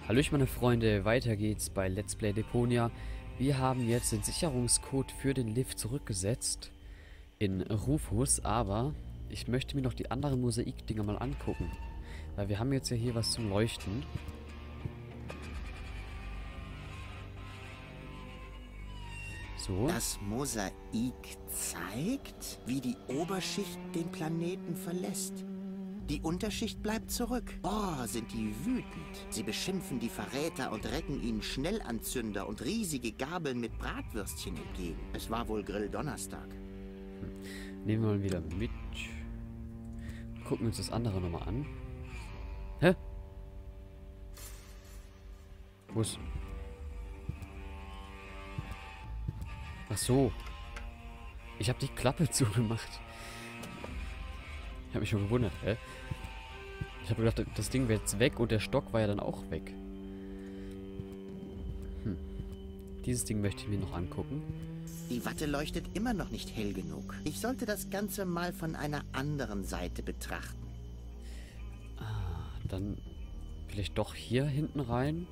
Hallöchen meine Freunde, weiter geht's bei Let's Play Deponia. Wir haben jetzt den Sicherungscode für den Lift zurückgesetzt in Rufus, aber ich möchte mir noch die anderen Mosaikdinger mal angucken. Weil wir haben jetzt ja hier was zum Leuchten. So. Das Mosaik zeigt, wie die Oberschicht den Planeten verlässt. Die Unterschicht bleibt zurück. Oh, sind die wütend. Sie beschimpfen die Verräter und recken ihnen Schnellanzünder und riesige Gabeln mit Bratwürstchen entgegen. Es war wohl Grilldonnerstag. Nehmen wir mal wieder mit. Gucken uns das andere nochmal an. Hä? Wo ist... Ach so. Ich habe die Klappe zugemacht. Ich habe mich schon gewundert, hä? Ich habe gedacht, das Ding wäre jetzt weg und der Stock war ja dann auch weg. Dieses Ding möchte ich mir noch angucken. Die Watte leuchtet immer noch nicht hell genug. Ich sollte das Ganze mal von einer anderen Seite betrachten. Ah, dann vielleicht doch hier hinten rein.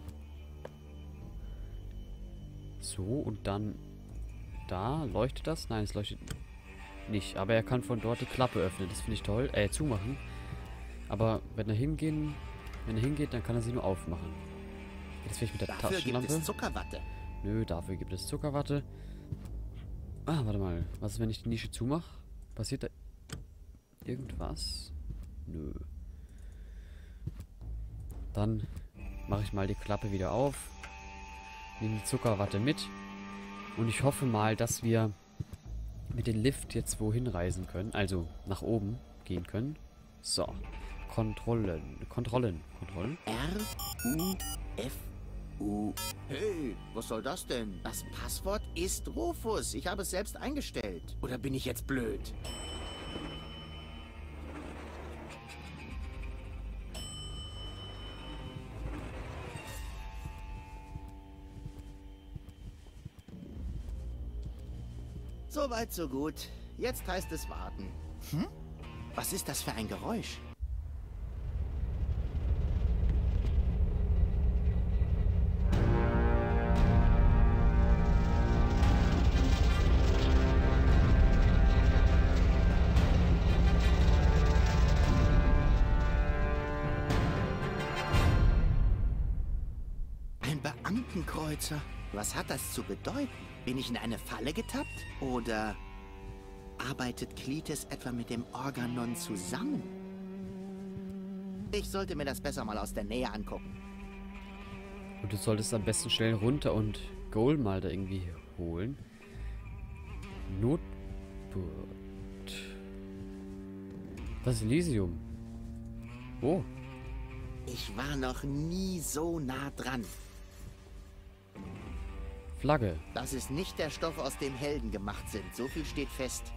So, und dann da. Leuchtet das? Nein, es leuchtet nicht. Aber er kann von dort die Klappe öffnen. Das finde ich toll. Zumachen. Aber wenn er hingeht, dann kann er sie nur aufmachen. Jetzt vielleicht mit der Dafür Taschenlampe. gibt es Zuckerwatte. Nö, dafür gibt es Zuckerwatte. Ah, warte mal. Was ist, wenn ich die Nische zumache? Passiert da irgendwas? Nö. Dann mache ich mal die Klappe wieder auf. Nehme die Zuckerwatte mit. Und ich hoffe mal, dass wir mit dem Lift jetzt wohin reisen können. Also nach oben gehen können. So. Kontrollen. R-U-F-U. Hey, was soll das denn? Das Passwort ist Rufus. Ich habe es selbst eingestellt. Oder bin ich jetzt blöd? So weit, so gut. Jetzt heißt es warten. Was ist das für ein Geräusch? Ein Beamtenkreuzer. Was hat das zu bedeuten? Bin ich in eine Falle getappt? Oder arbeitet Kletis etwa mit dem Organon zusammen? Ich sollte mir das besser mal aus der Nähe angucken. Und du solltest am besten schnell runter und Goal mal da irgendwie holen. Notboot. Das ist Elysium. Oh. Ich war noch nie so nah dran. Flagge. Das ist nicht der Stoff, aus dem Helden gemacht sind. So viel steht fest.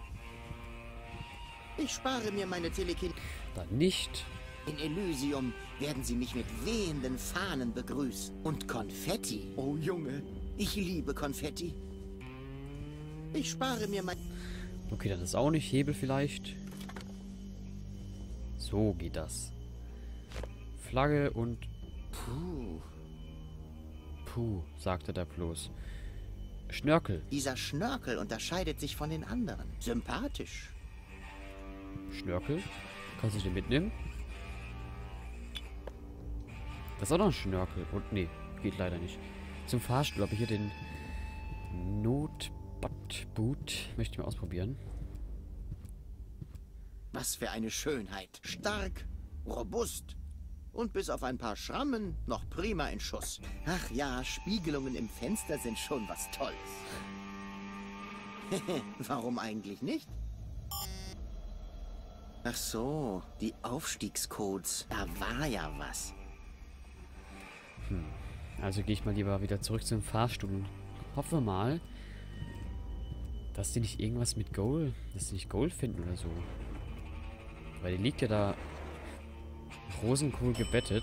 Ich spare mir meine Telekin. Dann nicht. In Elysium werden sie mich mit wehenden Fahnen begrüßen. Und Konfetti. Oh Junge, ich liebe Konfetti. Ich spare mir mein... Okay, dann ist auch nicht. Hebel vielleicht. So geht das. Flagge und... Puh. Puh, sagte der bloß. Schnörkel. Dieser Schnörkel unterscheidet sich von den anderen. Sympathisch. Schnörkel? Kannst du den mitnehmen? Das ist auch noch ein Schnörkel. Und nee, geht leider nicht. Zum Fahrstuhl habe ich hier den Notboot. Möchte ich mal ausprobieren. Was für eine Schönheit. Stark, robust und bis auf ein paar Schrammen noch prima in Schuss. Ach ja, Spiegelungen im Fenster sind schon was Tolles. Warum eigentlich nicht? Ach so, die Aufstiegscodes. Da war ja was. Also gehe ich mal lieber wieder zurück zum Fahrstuhl und hoffe mal, dass die nicht irgendwas mit Gold, dass die nicht Gold finden oder so. Weil die liegt ja da Rosenkohl gebettet.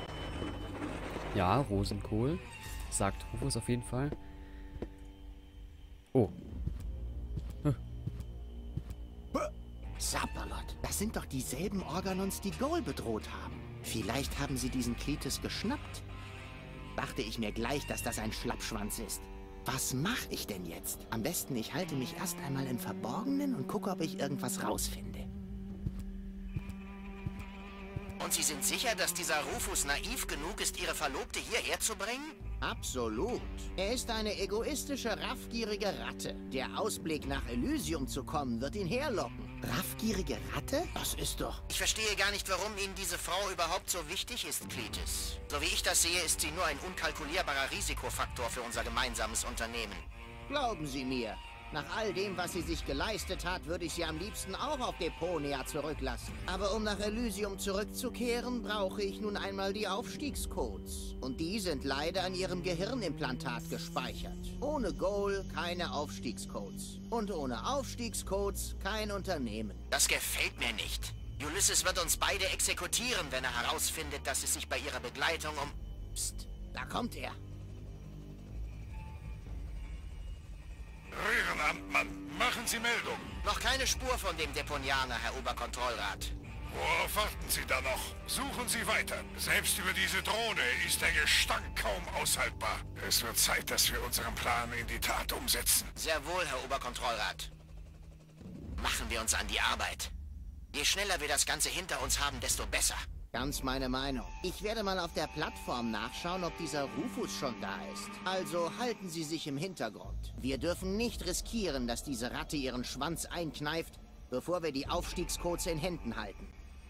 Ja, Rosenkohl. Sagt Rufus auf jeden Fall. Oh. Sapperlot, das sind doch dieselben Organons, die Goal bedroht haben. Vielleicht haben sie diesen Klites geschnappt. Dachte ich mir gleich, dass das ein Schlappschwanz ist. Was mache ich denn jetzt? Am besten, ich halte mich erst einmal im Verborgenen und gucke, ob ich irgendwas rausfinde. Und Sie sind sicher, dass dieser Rufus naiv genug ist, Ihre Verlobte hierher zu bringen? Absolut. Er ist eine egoistische, raffgierige Ratte. Der Ausblick, nach Elysium zu kommen, wird ihn herlocken. Raffgierige Ratte? Das ist doch... Ich verstehe gar nicht, warum Ihnen diese Frau überhaupt so wichtig ist, Cletus. So wie ich das sehe, ist sie nur ein unkalkulierbarer Risikofaktor für unser gemeinsames Unternehmen. Glauben Sie mir, nach all dem, was sie sich geleistet hat, würde ich sie am liebsten auch auf Deponia zurücklassen. Aber um nach Elysium zurückzukehren, brauche ich nun einmal die Aufstiegscodes. Und die sind leider an ihrem Gehirnimplantat gespeichert. Ohne Goal keine Aufstiegscodes. Und ohne Aufstiegscodes kein Unternehmen. Das gefällt mir nicht. Ulysses wird uns beide exekutieren, wenn er herausfindet, dass es sich bei ihrer Begleitung um... Psst, da kommt er. Röhrenamtmann, machen Sie Meldung. Noch keine Spur von dem Deponianer, Herr Oberkontrollrat. Worauf warten Sie da noch? Suchen Sie weiter. Selbst über diese Drohne ist der Gestank kaum aushaltbar. Es wird Zeit, dass wir unseren Plan in die Tat umsetzen. Sehr wohl, Herr Oberkontrollrat. Machen wir uns an die Arbeit. Je schneller wir das Ganze hinter uns haben, desto besser. Ganz meine Meinung. Ich werde mal auf der Plattform nachschauen, ob dieser Rufus schon da ist. Also halten Sie sich im Hintergrund. Wir dürfen nicht riskieren, dass diese Ratte ihren Schwanz einkneift, bevor wir die Aufstiegscodes in Händen halten.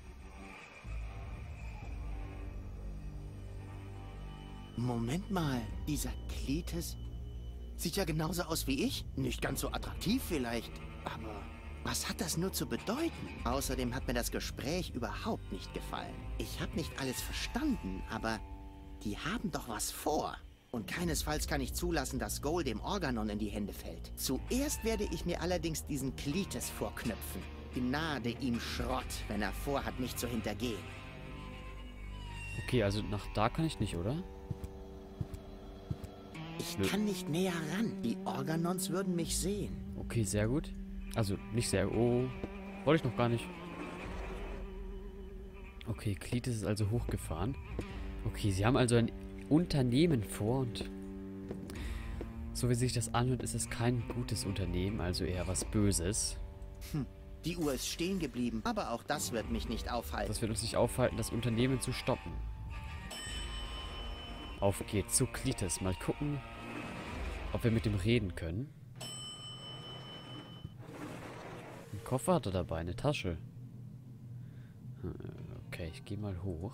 Moment mal, dieser Cletus sieht ja genauso aus wie ich. Nicht ganz so attraktiv vielleicht, aber... Was hat das nur zu bedeuten? Außerdem hat mir das Gespräch überhaupt nicht gefallen. Ich habe nicht alles verstanden, aber die haben doch was vor. Und keinesfalls kann ich zulassen, dass Goal dem Organon in die Hände fällt. Zuerst werde ich mir allerdings diesen Cletus vorknöpfen. Gnade ihm Schrott, wenn er vorhat, mich zu hintergehen. Okay, also nach da kann ich nicht, oder? Ich kann nicht näher ran. Die Organons würden mich sehen. Okay, sehr gut. Also, nicht sehr... Oh, wollte ich noch gar nicht. Okay, Cletus ist also hochgefahren. Okay, sie haben also ein Unternehmen vor und... So wie sich das anhört, ist es kein gutes Unternehmen, also eher was Böses. Die Uhr ist stehen geblieben, aber auch das wird mich nicht aufhalten. Das wird uns nicht aufhalten, das Unternehmen zu stoppen. Auf geht's zu Cletus. Mal gucken, ob wir mit dem reden können. Ein Koffer hat er dabei, eine Tasche. Okay, ich gehe mal hoch.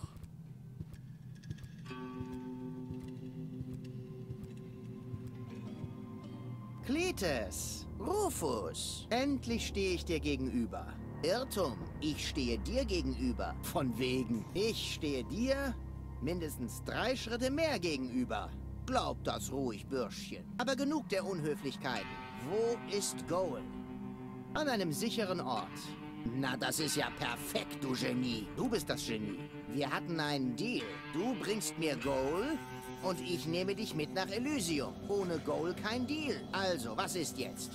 Cletus, Rufus, endlich stehe ich dir gegenüber. Irrtum, ich stehe dir gegenüber. Von wegen, ich stehe dir mindestens 3 Schritte mehr gegenüber. Glaub das ruhig, Bürschchen. Aber genug der Unhöflichkeiten. Wo ist Goal? An einem sicheren Ort. Na, das ist ja perfekt, du Genie. Du bist das Genie. Wir hatten einen Deal. Du bringst mir Goal und ich nehme dich mit nach Elysium. Ohne Goal kein Deal. Also, was ist jetzt?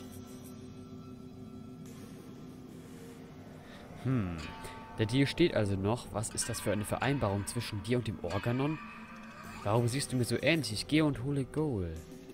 Der Deal steht also noch. Was ist das für eine Vereinbarung zwischen dir und dem Organon? Warum siehst du mir so ähnlich? Ich gehe und hole Goal.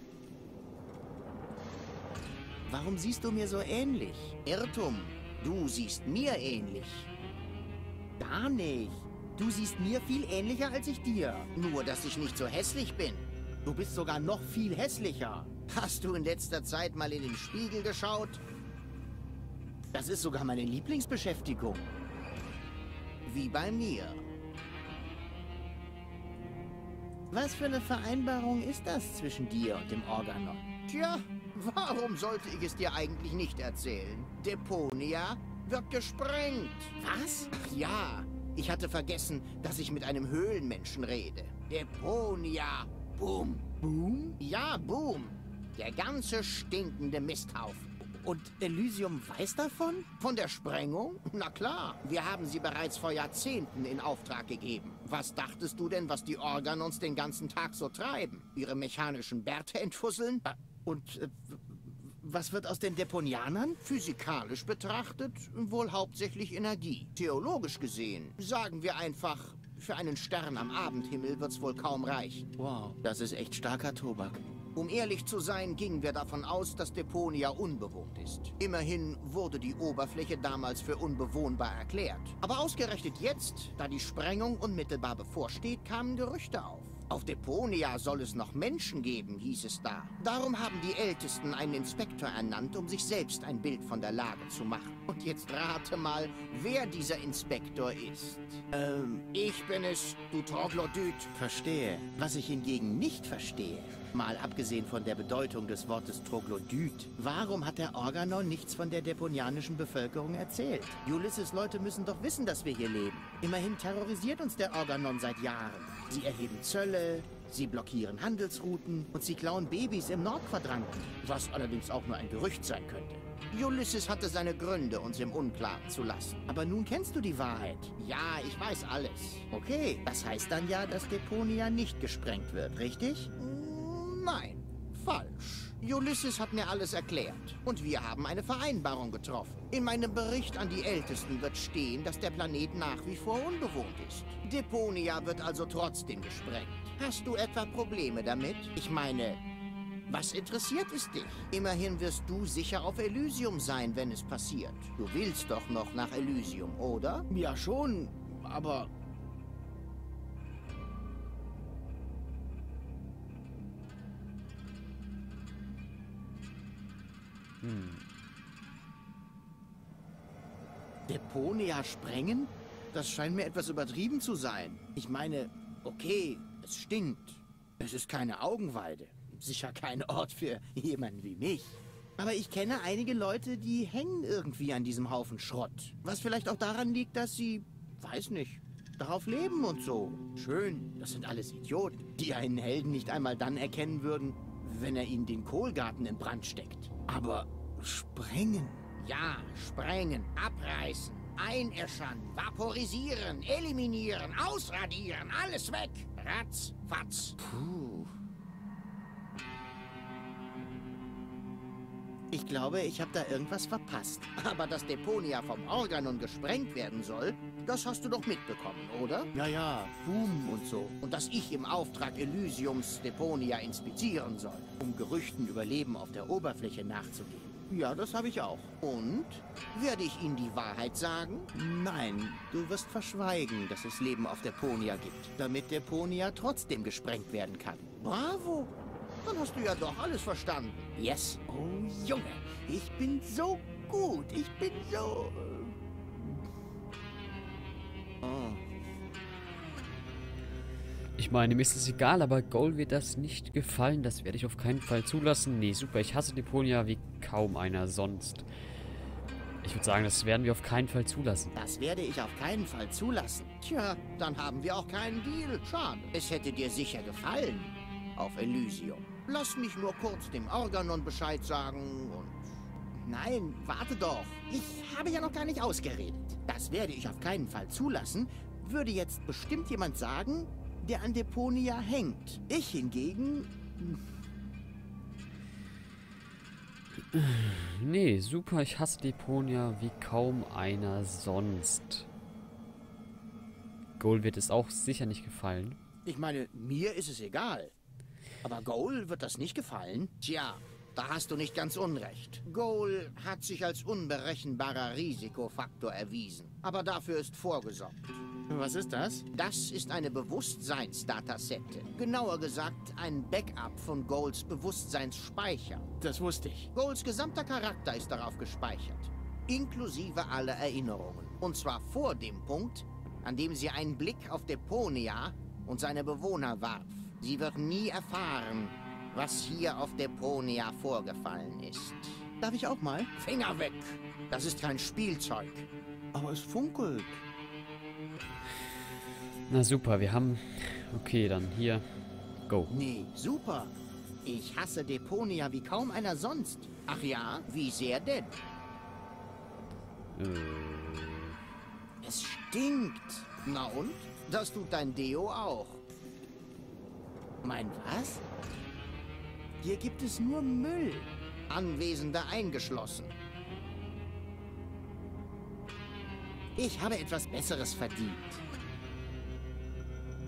Warum siehst du mir so ähnlich? Irrtum. Du siehst mir ähnlich. Gar nicht. Du siehst mir viel ähnlicher als ich dir. Nur, dass ich nicht so hässlich bin. Du bist sogar noch viel hässlicher. Hast du in letzter Zeit mal in den Spiegel geschaut? Das ist sogar meine Lieblingsbeschäftigung. Wie bei mir. Was für eine Vereinbarung ist das zwischen dir und dem Organon? Tja, warum sollte ich es dir eigentlich nicht erzählen? Deponia wird gesprengt. Was? Ach ja, ich hatte vergessen, dass ich mit einem Höhlenmenschen rede. Deponia. Boom. Boom? Ja, Boom. Der ganze stinkende Misthaufen. Und Elysium weiß davon? Von der Sprengung? Na klar, wir haben sie bereits vor Jahrzehnten in Auftrag gegeben. Was dachtest du denn, was die Organons den ganzen Tag so treiben? Ihre mechanischen Bärte entfusseln? Und was wird aus den Deponianern? Physikalisch betrachtet wohl hauptsächlich Energie. Theologisch gesehen sagen wir einfach Für einen Stern am Abendhimmel wird's wohl kaum reichen. Wow, das ist echt starker Tobak. Um ehrlich zu sein, gingen wir davon aus, dass Deponia unbewohnt ist. Immerhin wurde die Oberfläche damals für unbewohnbar erklärt. Aber ausgerechnet jetzt, da die Sprengung unmittelbar bevorsteht, kamen Gerüchte auf. Auf Deponia soll es noch Menschen geben, hieß es da. Darum haben die Ältesten einen Inspektor ernannt, um sich selbst ein Bild von der Lage zu machen. Und jetzt rate mal, wer dieser Inspektor ist. Ich bin es, du Troglodyt. Verstehe. Was ich hingegen nicht verstehe, mal abgesehen von der Bedeutung des Wortes Troglodyt, warum hat der Organon nichts von der deponianischen Bevölkerung erzählt? Ulysses Leute müssen doch wissen, dass wir hier leben. Immerhin terrorisiert uns der Organon seit Jahren. Sie erheben Zölle, sie blockieren Handelsrouten und sie klauen Babys im Nordquadranten, was allerdings auch nur ein Gerücht sein könnte. Ulysses hatte seine Gründe, uns im Unklaren zu lassen. Aber nun kennst du die Wahrheit. Ja, ich weiß alles. Okay, das heißt dann ja, dass Deponia nicht gesprengt wird, richtig? Nein, falsch. Ulysses hat mir alles erklärt. Und wir haben eine Vereinbarung getroffen. In meinem Bericht an die Ältesten wird stehen, dass der Planet nach wie vor unbewohnt ist. Deponia wird also trotzdem gesprengt. Hast du etwa Probleme damit? Ich meine, was interessiert es dich? Immerhin wirst du sicher auf Elysium sein, wenn es passiert. Du willst doch noch nach Elysium, oder? Ja schon, aber... Deponia sprengen? Das scheint mir etwas übertrieben zu sein. Ich meine, okay, es stinkt. Es ist keine Augenweide. Sicher kein Ort für jemanden wie mich. Aber ich kenne einige Leute, die hängen irgendwie an diesem Haufen Schrott. Was vielleicht auch daran liegt, dass sie, weiß nicht, darauf leben und so. Schön, das sind alles Idioten, die einen Helden nicht einmal dann erkennen würden, wenn er ihnen den Kohlgarten in Brand steckt. Aber sprengen? Ja, sprengen, abreißen, einäschern, vaporisieren, eliminieren, ausradieren, alles weg. Ratz, fatz. Puh. Ich glaube, ich habe da irgendwas verpasst. Aber dass Deponia vom Organon gesprengt werden soll, das hast du doch mitbekommen, oder? Ja, Boom und so. Und dass ich im Auftrag Elysiums Deponia inspizieren soll, um Gerüchten über Leben auf der Oberfläche nachzugehen. Ja, das habe ich auch. Und? Werde ich Ihnen die Wahrheit sagen? Nein, du wirst verschweigen, dass es Leben auf Deponia gibt, damit Deponia trotzdem gesprengt werden kann. Bravo! Dann hast du ja doch alles verstanden. Yes. Oh, Junge, ich bin so gut. Ich bin so... Oh. Ich meine, mir ist es egal, aber Goal wird das nicht gefallen. Das werde ich auf keinen Fall zulassen. Nee, super. Ich hasse Deponia wie kaum einer sonst. Ich würde sagen, das werden wir auf keinen Fall zulassen. Das werde ich auf keinen Fall zulassen. Tja, dann haben wir auch keinen Deal. Schade. Es hätte dir sicher gefallen. Auf Elysium. Lass mich nur kurz dem Organon Bescheid sagen und... Nein, warte doch. Ich habe ja noch gar nicht ausgeredet. Das werde ich auf keinen Fall zulassen. Würde jetzt bestimmt jemand sagen, der an Deponia hängt. Ich hingegen... Nee, super. Ich hasse Deponia wie kaum einer sonst. Goal wird es auch sicher nicht gefallen. Ich meine, mir ist es egal. Aber Goal wird das nicht gefallen? Tja, da hast du nicht ganz unrecht. Goal hat sich als unberechenbarer Risikofaktor erwiesen. Aber dafür ist vorgesorgt. Was ist das? Das ist eine Bewusstseinsdatasette. Genauer gesagt, ein Backup von Goals Bewusstseinsspeicher. Das wusste ich. Goals gesamter Charakter ist darauf gespeichert. Inklusive aller Erinnerungen. Und zwar vor dem Punkt, an dem sie einen Blick auf Deponia und seine Bewohner warf. Sie wird nie erfahren, was hier auf Deponia vorgefallen ist. Darf ich auch mal? Finger weg! Das ist kein Spielzeug. Aber es funkelt. Na super, wir haben... Okay, dann hier. Go. Nee, super. Ich hasse Deponia wie kaum einer sonst. Ach ja, wie sehr denn? Es stinkt. Na und? Das tut dein Deo auch. Mein was? Hier gibt es nur Müll. Anwesende eingeschlossen. Ich habe etwas Besseres verdient.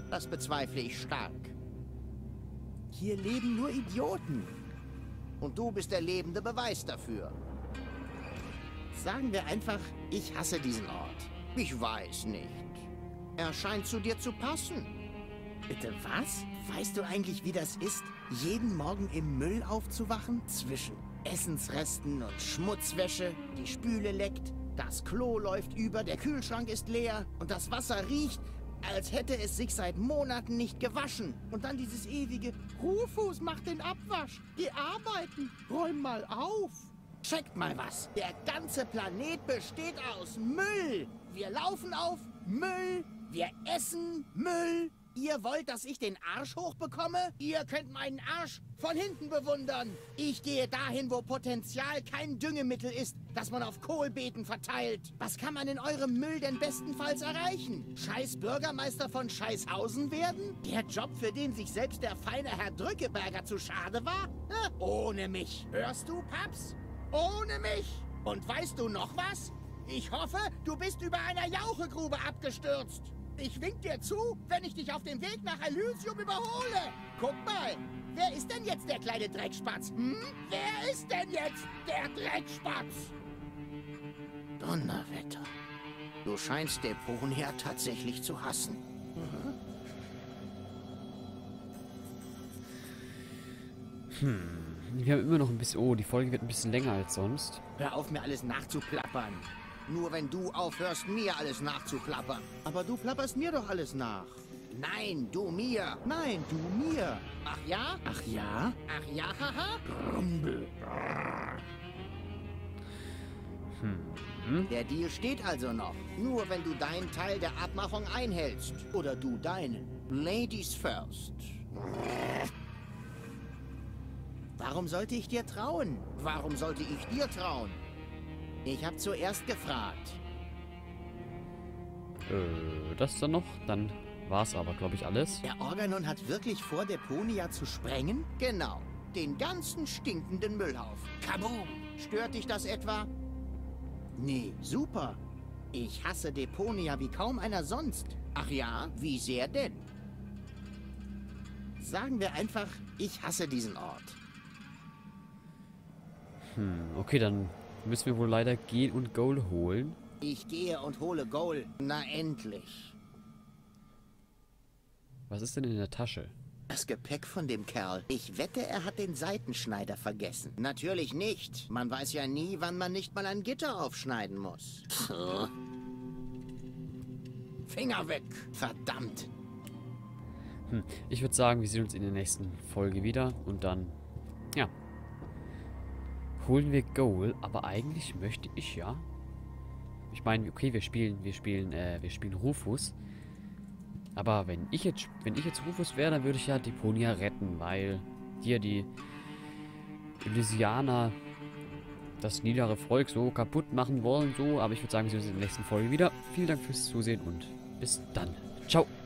Das bezweifle ich stark. Hier leben nur Idioten. Und du bist der lebende Beweis dafür. Sagen wir einfach, ich hasse diesen Ort. Ich weiß nicht. Er scheint zu dir zu passen. Bitte was? Weißt du eigentlich, wie das ist, jeden Morgen im Müll aufzuwachen? Zwischen Essensresten und Schmutzwäsche, die Spüle leckt, das Klo läuft über, der Kühlschrank ist leer und das Wasser riecht, als hätte es sich seit Monaten nicht gewaschen. Und dann dieses ewige Rufus macht den Abwasch. Geh arbeiten, räum mal auf. Checkt mal was. Der ganze Planet besteht aus Müll. Wir laufen auf Müll. Wir essen Müll. Ihr wollt, dass ich den Arsch hochbekomme? Ihr könnt meinen Arsch von hinten bewundern. Ich gehe dahin, wo Potenzial kein Düngemittel ist, das man auf Kohlbeeten verteilt. Was kann man in eurem Müll denn bestenfalls erreichen? Scheiß Bürgermeister von Scheißhausen werden? Der Job, für den sich selbst der feine Herr Drückeberger zu schade war? Ohne mich. Hörst du, Paps? Ohne mich. Und weißt du noch was? Ich hoffe, du bist über einer Jauchegrube abgestürzt. Ich wink dir zu, wenn ich dich auf dem Weg nach Elysium überhole. Guck mal, wer ist denn jetzt der kleine Dreckspatz? Wer ist denn jetzt der Dreckspatz? Donnerwetter. Du scheinst Deponia tatsächlich zu hassen. Wir haben immer noch ein bisschen... Oh, die Folge wird ein bisschen länger als sonst. Hör auf, mir alles nachzuplappern. Nur wenn du aufhörst, mir alles nachzuplappern. Aber du plapperst mir doch alles nach. Nein, du mir. Nein, du mir. Ach ja? Ach ja? Ach ja, haha? Rumbel. Der Deal steht also noch. Nur wenn du deinen Teil der Abmachung einhältst. Oder du deinen. Ladies first. Warum sollte ich dir trauen? Warum sollte ich dir trauen? Ich habe zuerst gefragt. Das dann noch? Dann war's aber, glaube ich, alles. Der Organon hat wirklich vor, Deponia zu sprengen? Genau. Den ganzen stinkenden Müllhaufen. Kaboom! Stört dich das etwa? Nee, super. Ich hasse Deponia wie kaum einer sonst. Ach ja, wie sehr denn? Sagen wir einfach, ich hasse diesen Ort. Okay, dann müssen wir wohl leider gehen und Goal holen. Ich gehe und hole Goal. Na endlich. Was ist denn in der Tasche? Das Gepäck von dem Kerl. Ich wette, er hat den Seitenschneider vergessen. Natürlich nicht. Man weiß ja nie, wann man nicht mal ein Gitter aufschneiden muss. Finger weg. Verdammt. Ich würde sagen, wir sehen uns in der nächsten Folge wieder. Und dann, ja, holen wir Goal. Aber eigentlich möchte ich ja... Ich meine, okay, wir spielen Rufus. Aber wenn ich jetzt Rufus wäre, dann würde ich ja Deponia retten, weil hier die Elysianer das niedere Volk so kaputt machen wollen, so. Aber ich würde sagen, wir sehen uns in der nächsten Folge wieder. Vielen Dank fürs Zusehen und bis dann. Ciao.